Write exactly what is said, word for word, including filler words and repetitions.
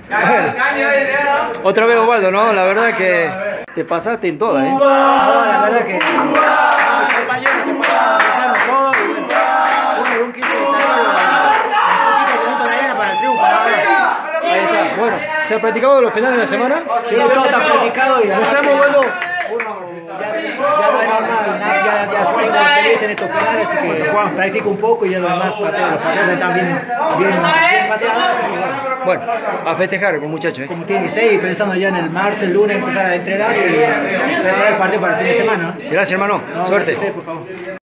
Bueno, otra vez Osvaldo, ¿no? La verdad que te pasaste en todas, ¿eh? No, la verdad que los compañeros se pasaron todo y bueno, uno un quinto de un poquito de punto de arena para el triunfo, la verdad. Ahí está. Bueno, ¿se ha practicado los penales en la semana? Sí, todo está practicado y ¿Lo sabemos, Osvaldo? uno ya, ya no es normal, ya, ya, ya tengo experiencia en estos penales, así que practico un poco y ya los demás pateos, los pateos están bien, bien, bien pateados, así que bueno. Bueno, a festejar con muchachos, ¿eh? Como tiene seis, pensando ya en el martes, el lunes empezar a entrenar y preparar el partido para el fin de semana. Gracias, hermano. No, Suerte. usted, por favor.